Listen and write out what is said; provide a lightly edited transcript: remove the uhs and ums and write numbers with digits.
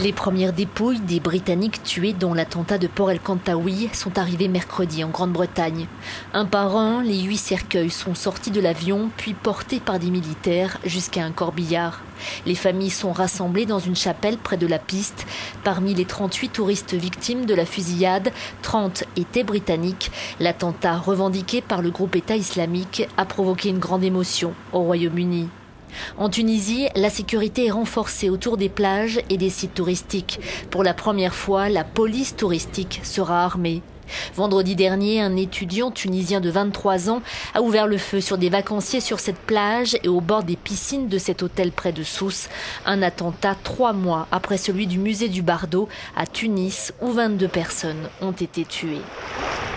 Les premières dépouilles des Britanniques tués dans l'attentat de Port El Kantaoui sont arrivées mercredi en Grande-Bretagne. Un par un, les 8 cercueils sont sortis de l'avion puis portés par des militaires jusqu'à un corbillard. Les familles sont rassemblées dans une chapelle près de la piste. Parmi les 38 touristes victimes de la fusillade, 30 étaient britanniques. L'attentat revendiqué par le groupe État islamique a provoqué une grande émotion au Royaume-Uni. En Tunisie, la sécurité est renforcée autour des plages et des sites touristiques. Pour la première fois, la police touristique sera armée. Vendredi dernier, un étudiant tunisien de 23 ans a ouvert le feu sur des vacanciers sur cette plage et au bord des piscines de cet hôtel près de Sousse. Un attentat 3 mois après celui du musée du Bardo à Tunis où 22 personnes ont été tuées.